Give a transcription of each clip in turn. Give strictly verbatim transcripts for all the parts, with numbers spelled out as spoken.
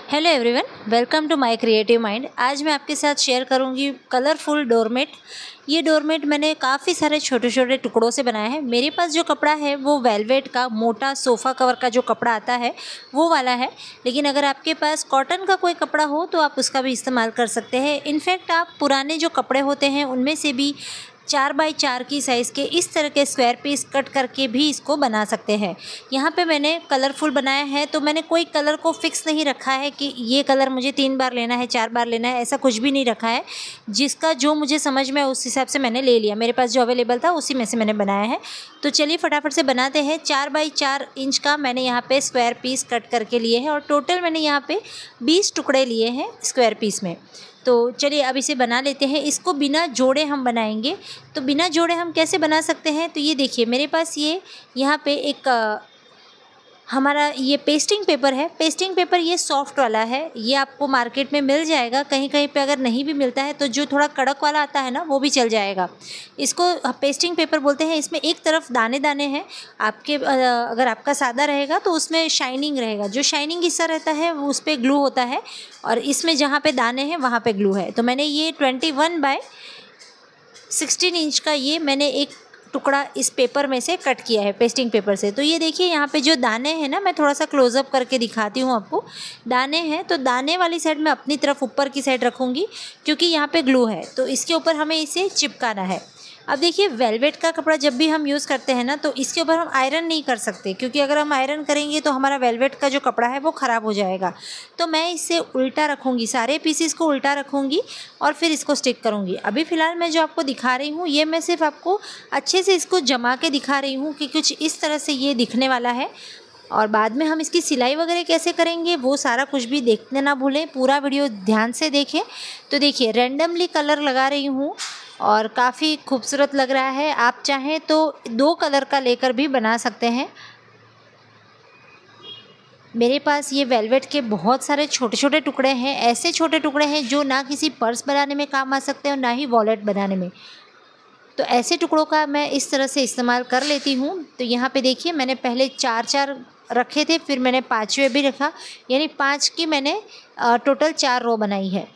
Hello everyone, welcome to my creative mind. आज मैं आपके साथ शेयर करूंगी कलरफुल डोरमेट। ये डोरमेट मैंने काफ़ी सारे छोटे छोटे टुकड़ों से बनाया है। मेरे पास जो कपड़ा है वो वेलवेट का मोटा सोफ़ा कवर का जो कपड़ा आता है वो वाला है, लेकिन अगर आपके पास कॉटन का कोई कपड़ा हो तो आप उसका भी इस्तेमाल कर सकते हैं। इनफैक्ट आप पुराने जो कपड़े होते हैं उनमें से भी चार बाई चार की साइज़ के इस तरह के स्क्वायर पीस कट करके भी इसको बना सकते हैं। यहाँ पे मैंने कलरफुल बनाया है, तो मैंने कोई कलर को फिक्स नहीं रखा है कि ये कलर मुझे तीन बार लेना है, चार बार लेना है, ऐसा कुछ भी नहीं रखा है। जिसका जो मुझे समझ में उस हिसाब से मैंने ले लिया, मेरे पास जो अवेलेबल था उसी में से मैंने बनाया है। तो चलिए फटाफट से बनाते हैं। चार बाई चार इंच का मैंने यहाँ पे स्क्वायर पीस कट करके लिए हैं और टोटल मैंने यहाँ पे बीस टुकड़े लिए हैं स्क्वायर पीस में। तो चलिए अब इसे बना लेते हैं। इसको बिना जोड़े हम बनाएंगे। तो बिना जोड़े हम कैसे बना सकते हैं, तो ये देखिए मेरे पास ये यहाँ पे एक आ, हमारा ये पेस्टिंग पेपर है। पेस्टिंग पेपर ये सॉफ्ट वाला है, ये आपको मार्केट में मिल जाएगा। कहीं कहीं पे अगर नहीं भी मिलता है तो जो थोड़ा कड़क वाला आता है ना वो भी चल जाएगा। इसको पेस्टिंग पेपर बोलते हैं। इसमें एक तरफ दाने दाने हैं। आपके अगर आपका सादा रहेगा तो उसमें शाइनिंग रहेगा, जो शाइनिंग हिस्सा रहता है वो उस पर ग्लू होता है, और इसमें जहाँ पे दाने हैं वहाँ पे ग्लू है। तो मैंने ये twenty one by sixteen inch का ये मैंने एक टुकड़ा इस पेपर में से कट किया है, पेस्टिंग पेपर से। तो ये देखिए यहाँ पे जो दाने हैं ना, मैं थोड़ा सा क्लोजअप करके दिखाती हूँ आपको। दाने हैं तो दाने वाली साइड मैं अपनी तरफ ऊपर की साइड रखूँगी, क्योंकि यहाँ पे ग्लू है तो इसके ऊपर हमें इसे चिपकाना है। अब देखिए वेलवेट का कपड़ा जब भी हम यूज़ करते हैं ना, तो इसके ऊपर हम आयरन नहीं कर सकते, क्योंकि अगर हम आयरन करेंगे तो हमारा वेलवेट का जो कपड़ा है वो ख़राब हो जाएगा। तो मैं इसे उल्टा रखूँगी, सारे पीसीस को उल्टा रखूँगी और फिर इसको स्टिक करूँगी। अभी फ़िलहाल मैं जो आपको दिखा रही हूँ ये मैं सिर्फ आपको अच्छे से इसको जमा के दिखा रही हूँ कि कुछ इस तरह से ये दिखने वाला है। और बाद में हम इसकी सिलाई वगैरह कैसे करेंगे वो सारा कुछ भी देखने ना भूलें, पूरा वीडियो ध्यान से देखें। तो देखिए रैंडमली कलर लगा रही हूँ और काफ़ी खूबसूरत लग रहा है। आप चाहें तो दो कलर का लेकर भी बना सकते हैं। मेरे पास ये वेलवेट के बहुत सारे छोटे छोटे टुकड़े हैं। ऐसे छोटे टुकड़े हैं जो ना किसी पर्स बनाने में काम आ सकते हैं और ना ही वॉलेट बनाने में। तो ऐसे टुकड़ों का मैं इस तरह से इस्तेमाल कर लेती हूँ। तो यहाँ पे देखिए मैंने पहले चार चार रखे थे, फिर मैंने पाँचवें भी रखा, यानी पाँच की मैंने टोटल चार रो बनाई है।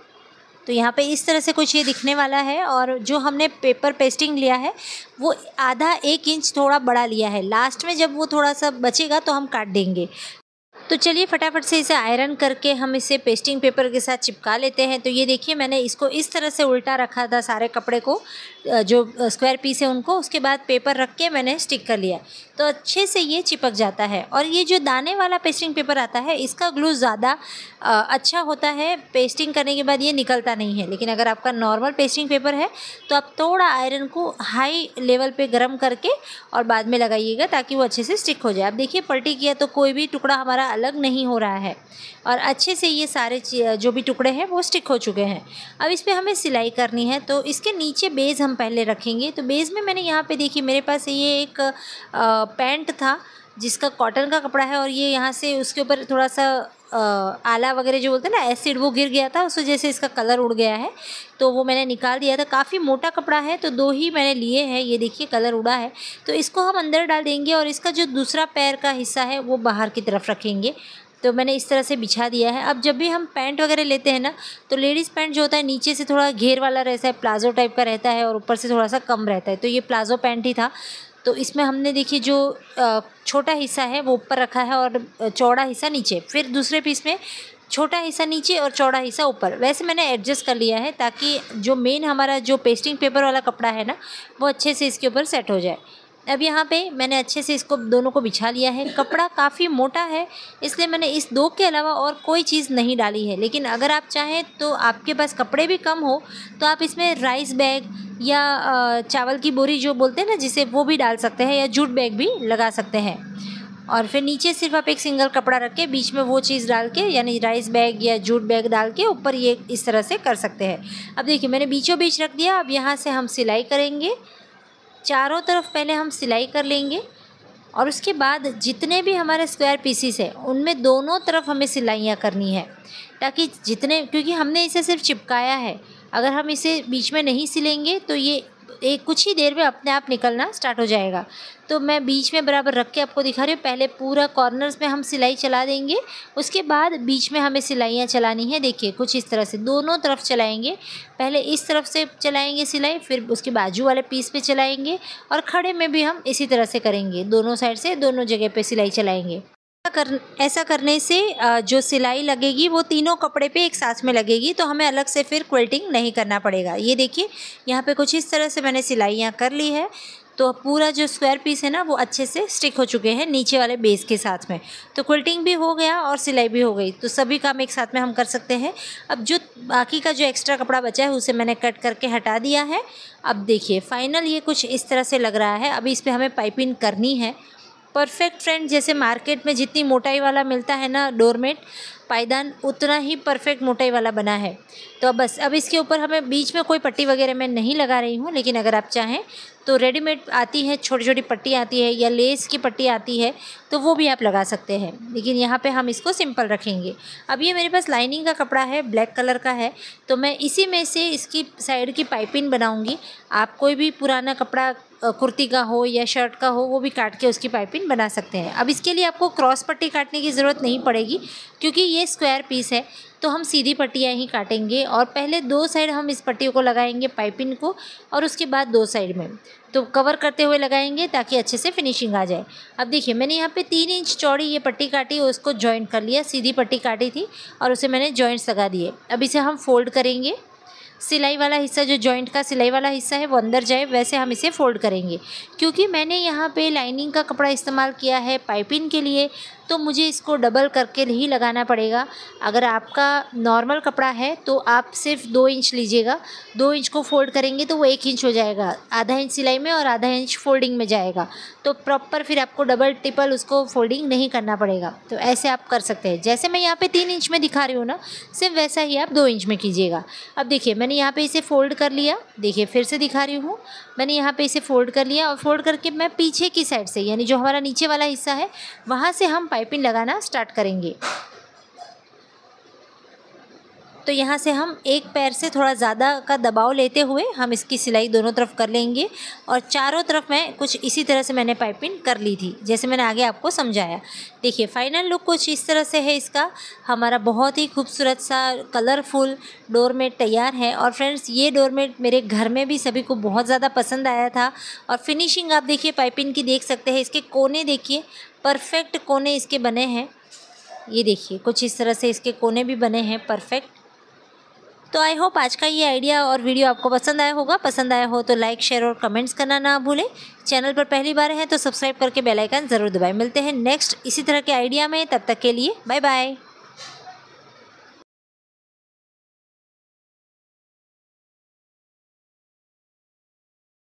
तो यहाँ पे इस तरह से कुछ ये दिखने वाला है। और जो हमने पेपर पेस्टिंग लिया है वो आधा एक इंच थोड़ा बड़ा लिया है। लास्ट में जब वो थोड़ा सा बचेगा तो हम काट देंगे। तो चलिए फटाफट से इसे आयरन करके हम इसे पेस्टिंग पेपर के साथ चिपका लेते हैं। तो ये देखिए मैंने इसको इस तरह से उल्टा रखा था, सारे कपड़े को जो स्क्वायर पीस है उनको, उसके बाद पेपर रख के मैंने स्टिक कर लिया। तो अच्छे से ये चिपक जाता है। और ये जो दाने वाला पेस्टिंग पेपर आता है इसका ग्लू ज़्यादा अच्छा होता है, पेस्टिंग करने के बाद ये निकलता नहीं है। लेकिन अगर आपका नॉर्मल पेस्टिंग पेपर है तो आप थोड़ा आयरन को हाई लेवल पे गर्म करके और बाद में लगाइएगा, ताकि वो अच्छे से स्टिक हो जाए। अब देखिए पलटी किया तो कोई भी टुकड़ा हमारा अलग नहीं हो रहा है और अच्छे से ये सारे जो भी टुकड़े हैं वो स्टिक हो चुके हैं। अब इस पर हमें सिलाई करनी है। तो इसके नीचे बेस हम पहले रखेंगे। तो बेस में मैंने यहाँ पे देखिए मेरे पास ये एक आ, पैंट था जिसका कॉटन का कपड़ा है, और ये यहाँ से उसके ऊपर थोड़ा सा आ, आला वगैरह जो बोलते हैं ना, एसिड, वो गिर गया था, उस वजह से इसका कलर उड़ गया है। तो वो मैंने निकाल दिया था। काफ़ी मोटा कपड़ा है तो दो ही मैंने लिए हैं। ये देखिए कलर उड़ा है। तो इसको हम अंदर डाल देंगे और इसका जो दूसरा पैर का हिस्सा है वो बाहर की तरफ रखेंगे। तो मैंने इस तरह से बिछा दिया है। अब जब भी हम पैंट वगैरह लेते हैं ना, तो लेडीज़ पैंट जो होता है नीचे से थोड़ा घेर वाला रहता है, प्लाजो टाइप का रहता है, और ऊपर से थोड़ा सा कम रहता है। तो ये प्लाजो पैंट ही था। तो इसमें हमने देखिए जो छोटा हिस्सा है वो ऊपर रखा है और चौड़ा हिस्सा नीचे, फिर दूसरे पीस में छोटा हिस्सा नीचे और चौड़ा हिस्सा ऊपर। वैसे मैंने एडजस्ट कर लिया है ताकि जो मेन हमारा जो पेस्टिंग पेपर वाला कपड़ा है ना वो अच्छे से इसके ऊपर सेट हो जाए। अब यहाँ पे मैंने अच्छे से इसको दोनों को बिछा लिया है। कपड़ा काफ़ी मोटा है इसलिए मैंने इस दो के अलावा और कोई चीज़ नहीं डाली है। लेकिन अगर आप चाहें तो आपके पास कपड़े भी कम हो तो आप इसमें राइस बैग या चावल की बोरी जो बोलते हैं ना जिसे, वो भी डाल सकते हैं, या जूट बैग भी लगा सकते हैं। और फिर नीचे सिर्फ आप एक सिंगल कपड़ा रख के बीच में वो चीज़ डाल के, यानी राइस बैग या जूट बैग डाल के ऊपर ये इस तरह से कर सकते हैं। अब देखिए मैंने बीचों बीच रख दिया। अब यहाँ से हम सिलाई करेंगे। चारों तरफ पहले हम सिलाई कर लेंगे और उसके बाद जितने भी हमारे स्क्वायर पीसीस है उनमें दोनों तरफ हमें सिलाइयाँ करनी है, ताकि जितने, क्योंकि हमने इसे सिर्फ चिपकाया है, अगर हम इसे बीच में नहीं सिलेंगे तो ये एक कुछ ही देर में अपने आप निकलना स्टार्ट हो जाएगा। तो मैं बीच में बराबर रख के आपको दिखा रही हूँ। पहले पूरा कॉर्नर्स में हम सिलाई चला देंगे, उसके बाद बीच में हमें सिलाइयाँ चलानी है। देखिए कुछ इस तरह से दोनों तरफ चलाएंगे। पहले इस तरफ से चलाएंगे सिलाई, फिर उसके बाजू वाले पीस पे चलाएंगे, और खड़े में भी हम इसी तरह से करेंगे। दोनों साइड से दोनों जगह पे सिलाई चलाएंगे। कर ऐसा करने से जो सिलाई लगेगी वो तीनों कपड़े पे एक साथ में लगेगी, तो हमें अलग से फिर क्विल्टिंग नहीं करना पड़ेगा। ये देखिए यहाँ पे कुछ इस तरह से मैंने सिलाइयाँ कर ली है। तो पूरा जो स्क्वायर पीस है ना वो अच्छे से स्टिक हो चुके हैं नीचे वाले बेस के साथ में। तो क्विल्टिंग भी हो गया और सिलाई भी हो गई, तो सभी काम एक साथ में हम कर सकते हैं। अब जो बाकी का जो एक्स्ट्रा कपड़ा बचा है उसे मैंने कट करके हटा दिया है। अब देखिए फाइनल ये कुछ इस तरह से लग रहा है। अभी इस पर हमें पाइपिंग करनी है परफेक्ट फ्रेंड। जैसे मार्केट में जितनी मोटाई वाला मिलता है ना डोरमेट पायदान, उतना ही परफेक्ट मोटाई वाला बना है। तो बस अब इसके ऊपर हमें बीच में कोई पट्टी वगैरह मैं नहीं लगा रही हूँ, लेकिन अगर आप चाहें तो रेडीमेड आती है, छोटी छोटी पट्टी आती है या लेस की पट्टी आती है, तो वो भी आप लगा सकते हैं। लेकिन यहाँ पे हम इसको सिंपल रखेंगे। अब ये मेरे पास लाइनिंग का कपड़ा है, ब्लैक कलर का है, तो मैं इसी में से इसकी साइड की पाइपिंग बनाऊँगी। आप कोई भी पुराना कपड़ा कुर्ती का हो या शर्ट का हो वो भी काट के उसकी पाइपिंग बना सकते हैं। अब इसके लिए आपको क्रॉस पट्टी काटने की ज़रूरत नहीं पड़ेगी, क्योंकि ये स्क्वायर पीस है, तो हम सीधी पट्टियाँ ही काटेंगे। और पहले दो साइड हम इस पट्टियों को लगाएंगे पाइपिंग को, और उसके बाद दो साइड में तो कवर करते हुए लगाएंगे ताकि अच्छे से फिनिशिंग आ जाए। अब देखिए मैंने यहाँ पे तीन इंच चौड़ी ये पट्टी काटी और उसको जॉइंट कर लिया। सीधी पट्टी काटी थी और उसे मैंने जॉइंट्स लगा दिए। अब इसे हम फोल्ड करेंगे। सिलाई वाला हिस्सा जो जॉइंट का सिलाई वाला हिस्सा है वो अंदर जाए, वैसे हम इसे फोल्ड करेंगे। क्योंकि मैंने यहाँ पे लाइनिंग का कपड़ा इस्तेमाल किया है पाइपिंग के लिए, तो मुझे इसको डबल करके ही लगाना पड़ेगा। अगर आपका नॉर्मल कपड़ा है तो आप सिर्फ दो इंच लीजिएगा, दो इंच को फोल्ड करेंगे तो वो एक इंच हो जाएगा। आधा इंच सिलाई में और आधा इंच फोल्डिंग में जाएगा, तो प्रॉपर फिर आपको डबल ट्रिपल उसको फोल्डिंग नहीं करना पड़ेगा। तो ऐसे आप कर सकते हैं। जैसे मैं यहाँ पे तीन इंच में दिखा रही हूँ ना, सिर्फ वैसा ही आप दो इंच में कीजिएगा। अब देखिए मैंने यहाँ पे इसे फोल्ड कर लिया। देखिए फिर से दिखा रही हूँ, मैंने यहाँ पे इसे फोल्ड कर लिया और फोल्ड करके मैं पीछे की साइड से, यानी जो हमारा नीचे वाला हिस्सा है वहाँ से हम पाइपिंग लगाना स्टार्ट करेंगे। तो यहाँ से हम एक पैर से थोड़ा ज़्यादा का दबाव लेते हुए हम इसकी सिलाई दोनों तरफ कर लेंगे, और चारों तरफ मैं कुछ इसी तरह से मैंने पाइपिंग कर ली थी, जैसे मैंने आगे आपको समझाया। देखिए फाइनल लुक कुछ इस तरह से है इसका। हमारा बहुत ही खूबसूरत सा कलरफुल डोरमेट तैयार है। और फ्रेंड्स ये डोरमेट मेरे घर में भी सभी को बहुत ज़्यादा पसंद आया था। और फिनिशिंग आप देखिए पाइपिंग की देख सकते हैं। इसके कोने देखिए, परफेक्ट कोने इसके बने हैं। ये देखिए कुछ इस तरह से इसके कोने भी बने हैं परफेक्ट। तो आई होप आज का ये आइडिया और वीडियो आपको पसंद आया होगा। पसंद आया हो तो लाइक शेयर और कमेंट्स करना ना भूलें। चैनल पर पहली बार हैं तो सब्सक्राइब करके बेल आइकन ज़रूर दबाएं। मिलते हैं नेक्स्ट इसी तरह के आइडिया में, तब तक के लिए बाय बाय।